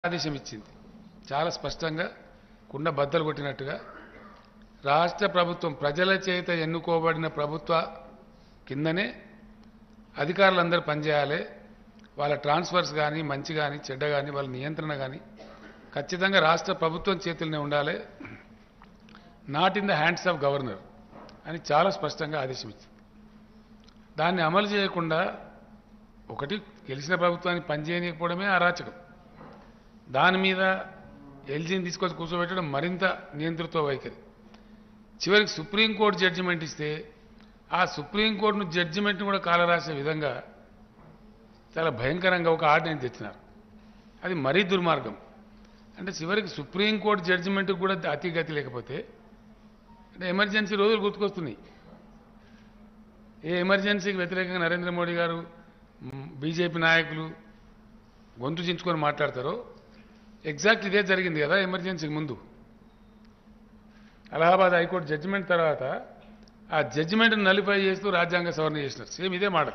ఆదేశం ఇచ్చింది. చాలా స్పష్టంగా కుండ బద్దలు కొట్టినట్టుగా రాష్ట్ర ప్రభుత్వం ప్రజల చేత ఎన్నుకోబడిన ప్రభుత్వ కిందనే అధికారులందరూ పనిచేయాలి. వాళ్ళ ట్రాన్స్ఫర్స్ కానీ మంచి కానీ చెడ్డ కానీ వాళ్ళ నియంత్రణ కానీ ఖచ్చితంగా రాష్ట్ర ప్రభుత్వం చేతుల్లోనే ఉండాలి, not in the hands of governor అని చాలా స్పష్టంగా ఆదేశం ఇచ్చింది. దాన్ని అమలు చేయకుండా ఒకటి గెలిచిన ప్రభుత్వాన్ని పనిచేయకపోవడమే అరాచకం. దాని మీద ఎల్జీని తీసుకొచ్చి కూర్చోబెట్టడం మరింత నియంతృత్వ వైఖరి. చివరికి సుప్రీంకోర్టు జడ్జిమెంట్ ఇస్తే ఆ సుప్రీంకోర్టును జడ్జిమెంట్ను కూడా కాలరాసే విధంగా చాలా భయంకరంగా ఒక ఆర్డినెన్స్ తెచ్చినారు. అది మరీ దుర్మార్గం. అంటే చివరికి సుప్రీంకోర్టు జడ్జిమెంట్కి కూడా అతిగతి లేకపోతే అంటే ఎమర్జెన్సీ రోజులు గుర్తుకొస్తున్నాయి. ఏ ఎమర్జెన్సీకి వ్యతిరేకంగా నరేంద్ర మోడీ గారు బీజేపీ నాయకులు గొంతు చించుకొని మాట్లాడతారో ఎగ్జాక్ట్ ఇదే జరిగింది కదా. ఎమర్జెన్సీకి ముందు అలహాబాద్ హైకోర్టు జడ్జిమెంట్ తర్వాత ఆ జడ్జిమెంట్ను నలిఫై చేస్తూ రాజ్యాంగ సవరణ చేసినారు. సేమ్ ఇదే మోడల్,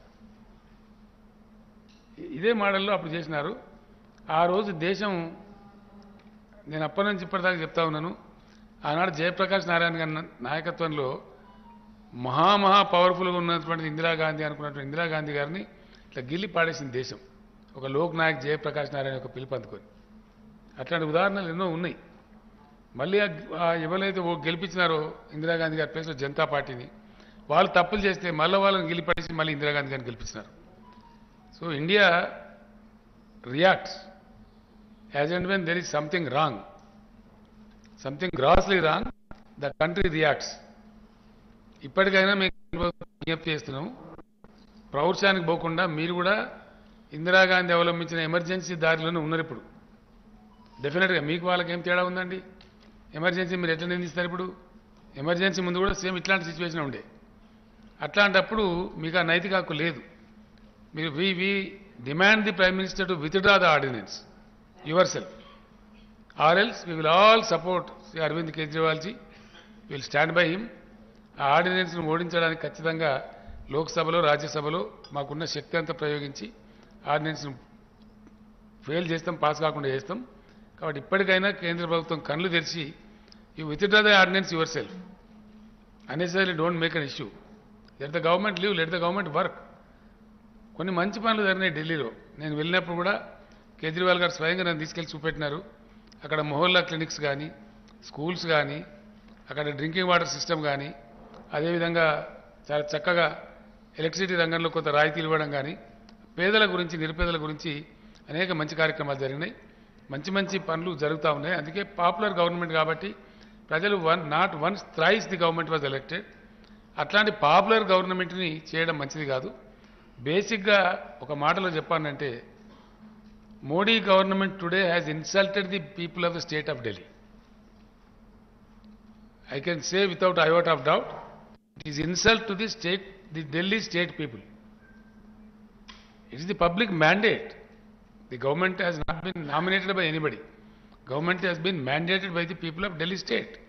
ఇదే మోడల్లో అప్పుడు చేసినారు. ఆ రోజు దేశం, నేను అప్పటి నుంచి ఇప్పటిదాకా చెప్తా ఉన్నాను, ఆనాడు జయప్రకాష్ నారాయణ గారి నాయకత్వంలో మహా పవర్ఫుల్గా ఉన్నటువంటి ఇందిరాగాంధీ అనుకున్నటువంటి ఇందిరాగాంధీ గారిని ఇట్లా గిల్లి పాడేసింది దేశం, ఒక లోక్ నాయక్ జయప్రకాష్ నారాయణ యొక్క పిలుపు అందుకొని. అట్లాంటి ఉదాహరణలు ఎన్నో ఉన్నాయి. మళ్ళీ ఎవరైతే గెలిపించినారో ఇందిరాగాంధీ గారి ప్లేస్లో జనతా పార్టీని, వాళ్ళు తప్పులు చేస్తే మళ్ళీ వాళ్ళని గెలిపేసి మళ్ళీ ఇందిరాగాంధీ గారిని గెలిపించినారు. So India reacts as and when there is something wrong, something grossly wrong, the country reacts. ఇప్పటికైనా మేము విజ్ఞప్తి చేస్తున్నాం, ప్రౌఢశానికి పోకుండా మీరు కూడా ఇందిరాగాంధీ అవలంబించిన ఎమర్జెన్సీ దారిలోనే ఉన్నారు. ఇప్పుడు డెఫినెట్గా మీకు వాళ్ళకి ఏం తేడా ఉందండి? ఎమర్జెన్సీ మీరు ఎట్లా నిందిస్తారు? ఇప్పుడు ఎమర్జెన్సీ ముందు కూడా సేమ్ ఇట్లాంటి సిచ్యువేషన్ ఉండే. అట్లాంటప్పుడు మీకు ఆ నైతిక హక్కు లేదు. మీరు we demand the prime minister to withdraw the ordinance your self, or else we will all support Shri Arvind కేజ్రీవాల్జీ, will stand by him. ఆ ఆర్డినెన్స్ను ఓడించడానికి ఖచ్చితంగా లోక్సభలో రాజ్యసభలో మాకున్న శక్తి అంతా ప్రయోగించి ఆర్డినెన్స్ను ఫెయిల్ చేస్తాం, పాస్ కాకుండా చేస్తాం. కాబట్టి ఇప్పటికైనా కేంద్ర ప్రభుత్వం కళ్ళు తెరిచి you withdraw the ordinance yourself, unnecessary don't make an issue, let the government leave, let the government work. కొన్ని మంచి పనులు జరిగినాయి ఢిల్లీలో. నేను వెళ్ళినప్పుడు కూడా కేజ్రీవాల్ గారు స్వయంగా నన్ను తీసుకెళ్లి చూపెట్టినారు. అక్కడ మొహల్లా క్లినిక్స్ కానీ, స్కూల్స్ కానీ, అక్కడ డ్రింకింగ్ వాటర్ సిస్టమ్ కానీ, అదేవిధంగా చాలా చక్కగా ఎలక్ట్రిసిటీ రంగంలో కొంత రాయితీలు ఇవ్వడం కానీ, పేదల గురించి నిరుపేదల గురించి అనేక మంచి కార్యక్రమాలు జరిగినాయి. మంచి మంచి పనులు జరుగుతూ ఉన్నాయి. అందుకే పాపులర్ గవర్నమెంట్ కాబట్టి ప్రజలు not once thrice the government was elected. అట్లాంటి పాపులర్ గవర్నమెంట్ని చేయడం మంచిది కాదు. బేసిక్గా ఒక మాటలో చెప్పానంటే, Modi government today has insulted the people of the state of Delhi. I can say without iota of doubt, it is insult to the state, the Delhi state people. It is the public mandate. The government has not been nominated by anybody. Government has been mandated by the people of Delhi state.